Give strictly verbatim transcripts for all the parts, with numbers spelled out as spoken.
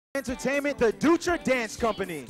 Entertainment, the Dutra Dance Company.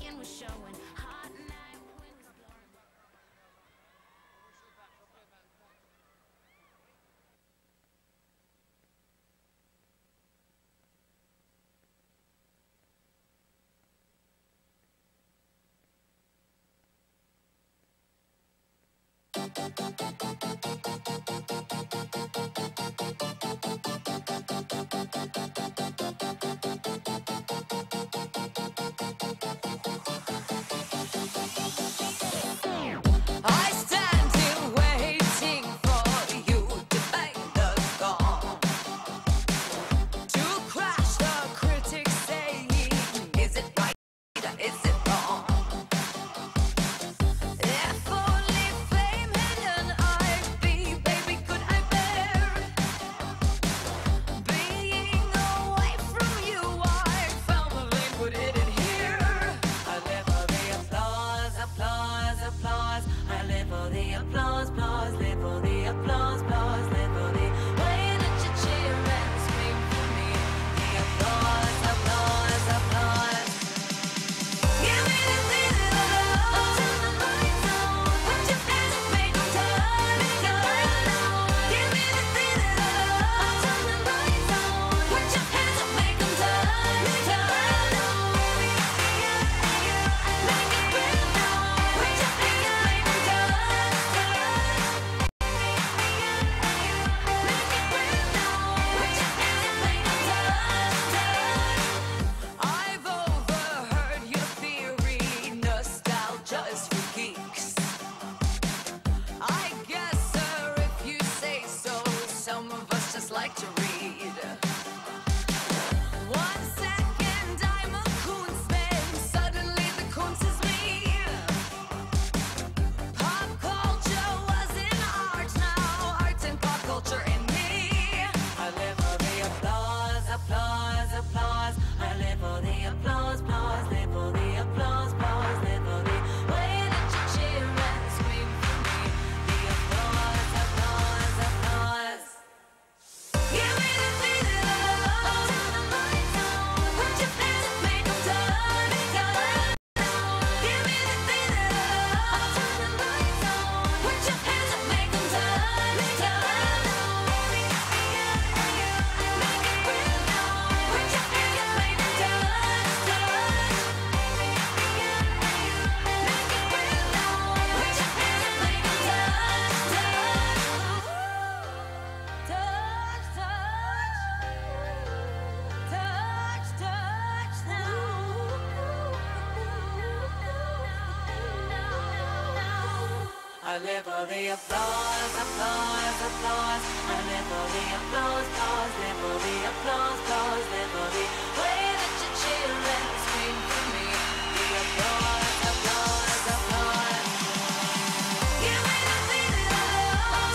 I live for the applause, applause, applause. I live for the applause, applause, live for the applause, applause, live for the way that you cheer and scream for me. The applause, applause, applause. Give me the feeling of love.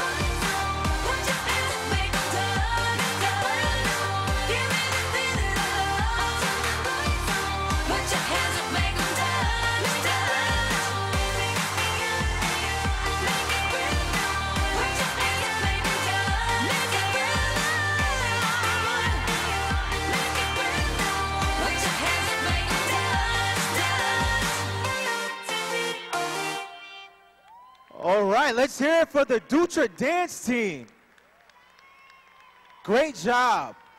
Put your hands up, make them turn and turn. Give me the feeling of love. Put your hands up, make them turn and turn. All right, let's hear it for the Dutra Dance Team. Great job.